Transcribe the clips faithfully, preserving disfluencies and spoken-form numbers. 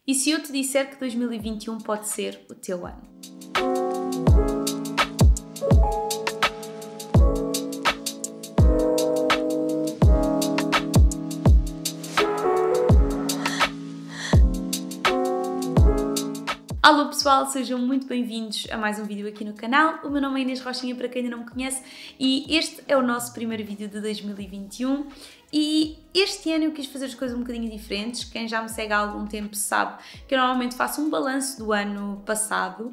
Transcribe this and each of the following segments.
E se eu te disser que dois mil e vinte e um pode ser o teu ano? Alô pessoal, sejam muito bem-vindos a mais um vídeo aqui no canal. O meu nome é Inês Rochinha, para quem ainda não me conhece, e este é o nosso primeiro vídeo de dois mil e vinte e um. E este ano eu quis fazer as coisas um bocadinho diferentes. Quem já me segue há algum tempo sabe que eu normalmente faço um balanço do ano passado,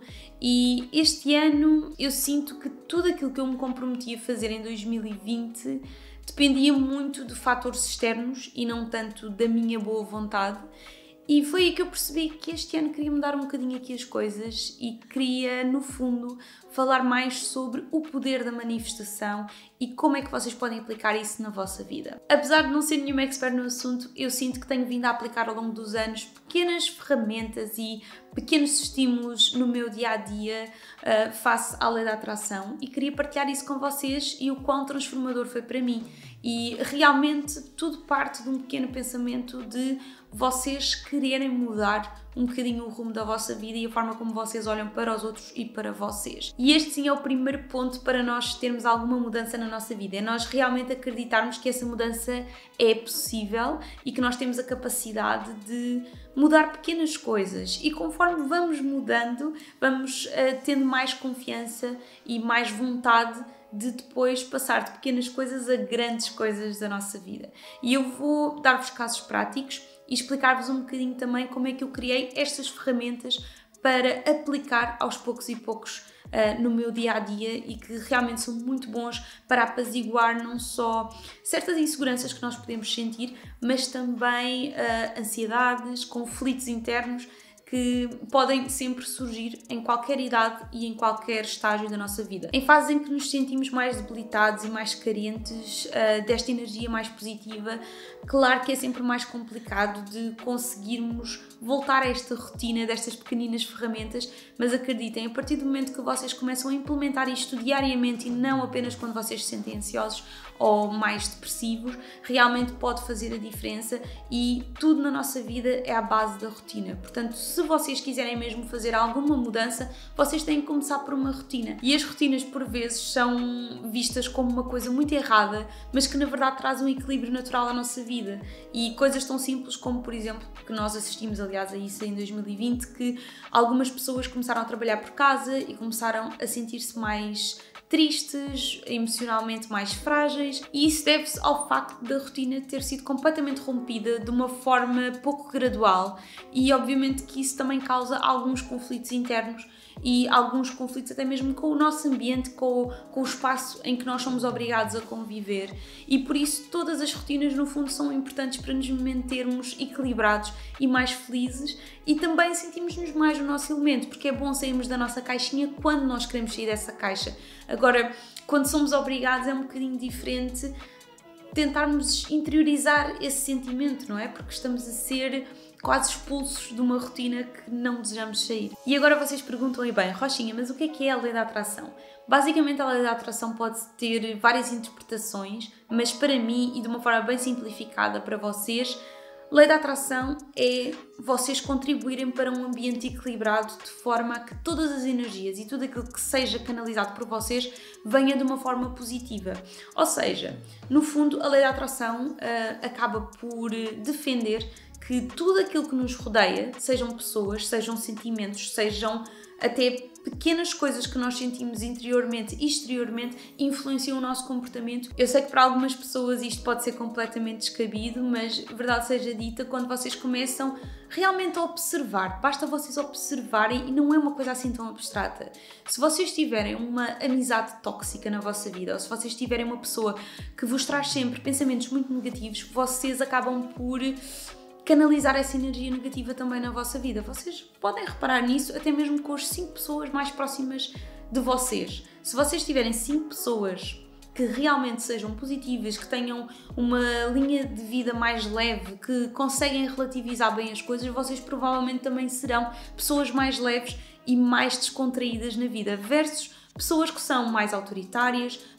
e este ano eu sinto que tudo aquilo que eu me comprometi a fazer em dois mil e vinte dependia muito de fatores externos e não tanto da minha boa vontade. E foi aí que eu percebi que este ano queria mudar um bocadinho aqui as coisas e queria, no fundo, falar mais sobre o poder da manifestação e como é que vocês podem aplicar isso na vossa vida. Apesar de não ser nenhuma expert no assunto, eu sinto que tenho vindo a aplicar ao longo dos anos pequenas ferramentas e pequenos estímulos no meu dia-a-dia uh, face à lei da atração, e queria partilhar isso com vocês e o quão transformador foi para mim. E realmente tudo parte de um pequeno pensamento de vocês quererem mudar um bocadinho o rumo da vossa vida e a forma como vocês olham para os outros e para vocês. E este sim é o primeiro ponto para nós termos alguma mudança na nossa vida, é nós realmente acreditarmos que essa mudança é possível e que nós temos a capacidade de mudar pequenas coisas, e conforme vamos mudando, vamos uh, tendo mais confiança e mais vontade de depois passar de pequenas coisas a grandes coisas da nossa vida. E eu vou dar-vos casos práticos e explicar-vos um bocadinho também como é que eu criei estas ferramentas para aplicar aos poucos e poucos uh, no meu dia-a-dia, e que realmente são muito bons para apaziguar não só certas inseguranças que nós podemos sentir, mas também uh, ansiedades, conflitos internos que podem sempre surgir em qualquer idade e em qualquer estágio da nossa vida. Em fases em que nos sentimos mais debilitados e mais carentes uh, desta energia mais positiva, claro que é sempre mais complicado de conseguirmos voltar a esta rotina destas pequeninas ferramentas, mas acreditem, a partir do momento que vocês começam a implementar isto diariamente e não apenas quando vocês se sentem ansiosos ou mais depressivos, realmente pode fazer a diferença, e tudo na nossa vida é à base da rotina. Portanto, se vocês quiserem mesmo fazer alguma mudança, vocês têm que começar por uma rotina. E as rotinas, por vezes, são vistas como uma coisa muito errada, mas que na verdade traz um equilíbrio natural à nossa vida. E coisas tão simples como, por exemplo, que nós assistimos, aliás, a isso em dois mil e vinte, que algumas pessoas começaram a trabalhar por casa e começaram a sentir-se mais tristes, emocionalmente mais frágeis, e isso deve-se ao facto da rotina ter sido completamente rompida de uma forma pouco gradual, e obviamente que isso também causa alguns conflitos internos e alguns conflitos até mesmo com o nosso ambiente, com, com o espaço em que nós somos obrigados a conviver, e por isso todas as rotinas no fundo são importantes para nos mantermos equilibrados e mais felizes, e também sentimos-nos mais no nosso elemento, porque é bom sairmos da nossa caixinha quando nós queremos sair dessa caixa. Agora, quando somos obrigados é um bocadinho diferente tentarmos interiorizar esse sentimento, não é? Porque estamos a ser quase expulsos de uma rotina que não desejamos sair. E agora vocês perguntam, e bem, Rochinha, mas o que é que é a lei da atração? Basicamente, a lei da atração pode ter várias interpretações, mas para mim, e de uma forma bem simplificada para vocês, lei da atração é vocês contribuírem para um ambiente equilibrado, de forma a que todas as energias e tudo aquilo que seja canalizado por vocês venha de uma forma positiva. Ou seja, no fundo, a lei da atração uh, acaba por defender que tudo aquilo que nos rodeia, sejam pessoas, sejam sentimentos, sejam até pequenas coisas que nós sentimos interiormente e exteriormente, influenciam o nosso comportamento. Eu sei que para algumas pessoas isto pode ser completamente descabido, mas verdade seja dita, quando vocês começam realmente a observar, basta vocês observarem, e não é uma coisa assim tão abstrata. Se vocês tiverem uma amizade tóxica na vossa vida, ou se vocês tiverem uma pessoa que vos traz sempre pensamentos muito negativos, vocês acabam por canalizar essa energia negativa também na vossa vida. Vocês podem reparar nisso até mesmo com as cinco pessoas mais próximas de vocês. Se vocês tiverem cinco pessoas que realmente sejam positivas, que tenham uma linha de vida mais leve, que conseguem relativizar bem as coisas, vocês provavelmente também serão pessoas mais leves e mais descontraídas na vida, versus pessoas que são mais autoritárias,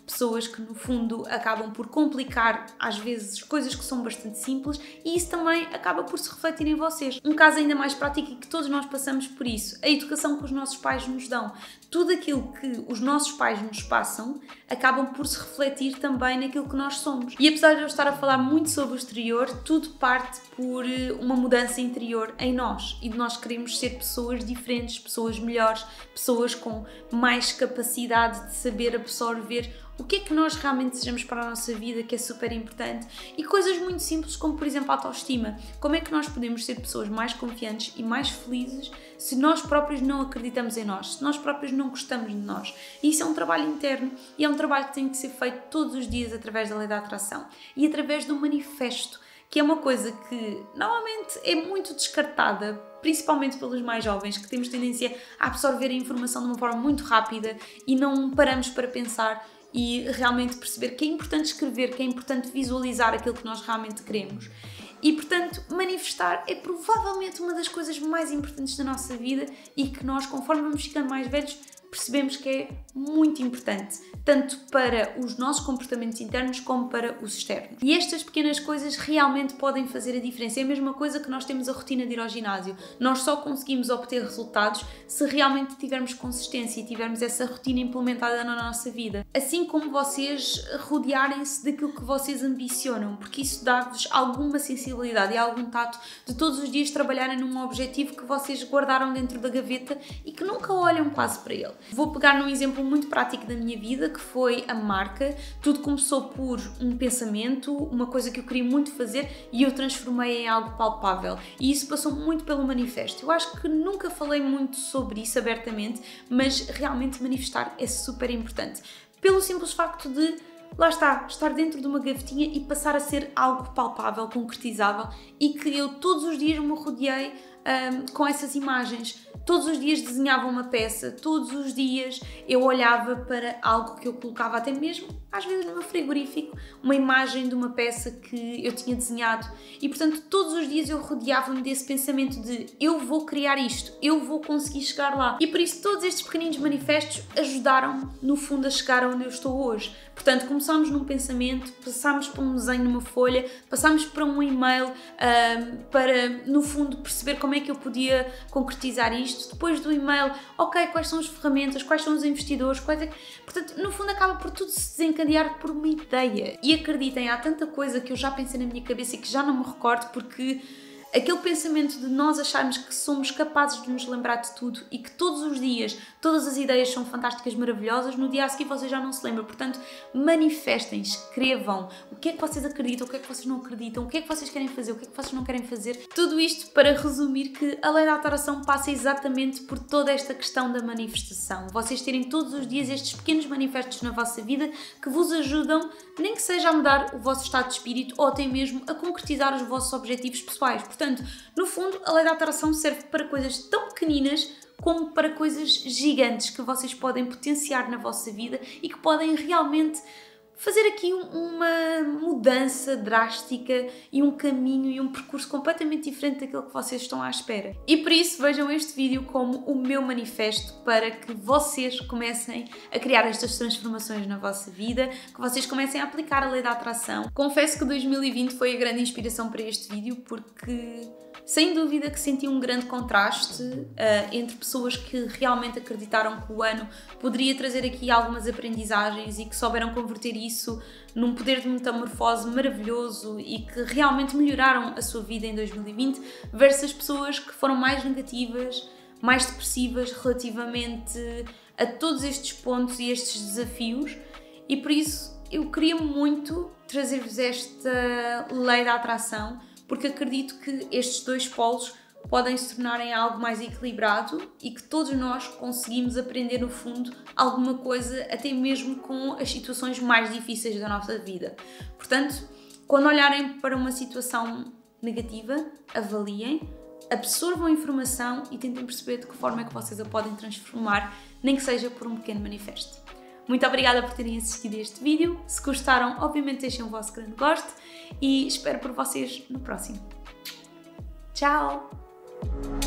pessoas que no fundo acabam por complicar às vezes coisas que são bastante simples, e isso também acaba por se refletir em vocês. Um caso ainda mais prático e que todos nós passamos por isso, a educação que os nossos pais nos dão. Tudo aquilo que os nossos pais nos passam acabam por se refletir também naquilo que nós somos. E apesar de eu estar a falar muito sobre o exterior, tudo parte por uma mudança interior em nós, e de nós queremos ser pessoas diferentes, pessoas melhores, pessoas com mais capacidade de saber absorver o que é que nós realmente desejamos para a nossa vida, que é super importante, e coisas muito simples como, por exemplo, a autoestima. Como é que nós podemos ser pessoas mais confiantes e mais felizes se nós próprios não acreditamos em nós, se nós próprios não gostamos de nós? E isso é um trabalho interno, e é um trabalho que tem que ser feito todos os dias através da lei da atração e através do manifesto, que é uma coisa que normalmente é muito descartada, principalmente pelos mais jovens, que temos tendência a absorver a informação de uma forma muito rápida e não paramos para pensar e realmente perceber que é importante escrever, que é importante visualizar aquilo que nós realmente queremos. E, portanto, manifestar é provavelmente uma das coisas mais importantes da nossa vida e que nós, conforme vamos ficando mais velhos, percebemos que é muito importante, tanto para os nossos comportamentos internos como para os externos. E estas pequenas coisas realmente podem fazer a diferença. É a mesma coisa que nós temos a rotina de ir ao ginásio. Nós só conseguimos obter resultados se realmente tivermos consistência e tivermos essa rotina implementada na nossa vida. Assim como vocês rodearem-se daquilo que vocês ambicionam, porque isso dá-vos alguma sensibilidade e algum tato de todos os dias trabalharem num objetivo que vocês guardaram dentro da gaveta e que nunca olham quase para ele. Vou pegar num exemplo muito prático da minha vida, que foi a marca. Tudo começou por um pensamento, uma coisa que eu queria muito fazer, e eu transformei em algo palpável. E isso passou muito pelo manifesto. Eu acho que nunca falei muito sobre isso abertamente, mas realmente manifestar é super importante. Pelo simples facto de, lá está, estar dentro de uma gavetinha e passar a ser algo palpável, concretizável, e que eu todos os dias me rodeei um, com essas imagens. Todos os dias desenhava uma peça, todos os dias eu olhava para algo que eu colocava, até mesmo às vezes no meu frigorífico, uma imagem de uma peça que eu tinha desenhado, e portanto todos os dias eu rodeava-me desse pensamento de eu vou criar isto, eu vou conseguir chegar lá. E por isso todos estes pequeninos manifestos ajudaram-me no fundo a chegar onde eu estou hoje. Portanto, começámos num pensamento, passámos para um desenho numa folha, passámos para um e-mail um, para no fundo perceber como é que eu podia concretizar isto. Depois do e-mail, ok, quais são as ferramentas, quais são os investidores, quais é... Portanto, no fundo acaba por tudo se desencadear por uma ideia. E acreditem, há tanta coisa que eu já pensei na minha cabeça e que já não me recordo, porque aquele pensamento de nós acharmos que somos capazes de nos lembrar de tudo e que todos os dias, todas as ideias são fantásticas, maravilhosas, no dia a seguir vocês já não se lembram. Portanto, manifestem, escrevam o que é que vocês acreditam, o que é que vocês não acreditam, o que é que vocês querem fazer, o que é que vocês não querem fazer. Tudo isto para resumir que a lei da atração passa exatamente por toda esta questão da manifestação. Vocês terem todos os dias estes pequenos manifestos na vossa vida que vos ajudam, nem que seja a mudar o vosso estado de espírito ou até mesmo a concretizar os vossos objetivos pessoais. Portanto, no fundo, a lei da atração serve para coisas tão pequeninas como para coisas gigantes que vocês podem potenciar na vossa vida e que podem realmente fazer aqui uma mudança drástica e um caminho e um percurso completamente diferente daquilo que vocês estão à espera. E por isso vejam este vídeo como o meu manifesto para que vocês comecem a criar estas transformações na vossa vida, que vocês comecem a aplicar a lei da atração. Confesso que dois mil e vinte foi a grande inspiração para este vídeo, porque sem dúvida que senti um grande contraste uh, entre pessoas que realmente acreditaram que o ano poderia trazer aqui algumas aprendizagens e que souberam converter isso num poder de metamorfose maravilhoso e que realmente melhoraram a sua vida em dois mil e vinte, versus pessoas que foram mais negativas, mais depressivas relativamente a todos estes pontos e estes desafios. E por isso eu queria muito trazer-vos esta lei da atração, porque acredito que estes dois polos podem se tornarem algo mais equilibrado e que todos nós conseguimos aprender, no fundo, alguma coisa, até mesmo com as situações mais difíceis da nossa vida. Portanto, quando olharem para uma situação negativa, avaliem, absorvam a informação e tentem perceber de que forma é que vocês a podem transformar, nem que seja por um pequeno manifesto. Muito obrigada por terem assistido a este vídeo. Se gostaram, obviamente deixem o vosso grande gosto e espero por vocês no próximo. Tchau!